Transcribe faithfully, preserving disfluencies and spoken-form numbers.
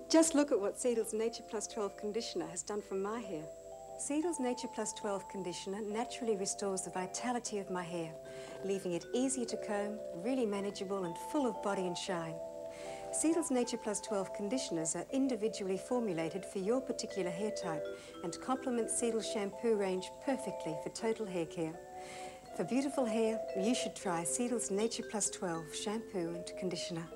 Just look at what Cedel's Nature Plus twelve conditioner has done for my hair. Cedel's Nature Plus twelve conditioner naturally restores the vitality of my hair, leaving it easy to comb, really manageable and full of body and shine. Cedel's Nature Plus twelve conditioners are individually formulated for your particular hair type and complement Cedel's shampoo range perfectly for total hair care. For beautiful hair, you should try Cedel's Nature Plus twelve shampoo and conditioner.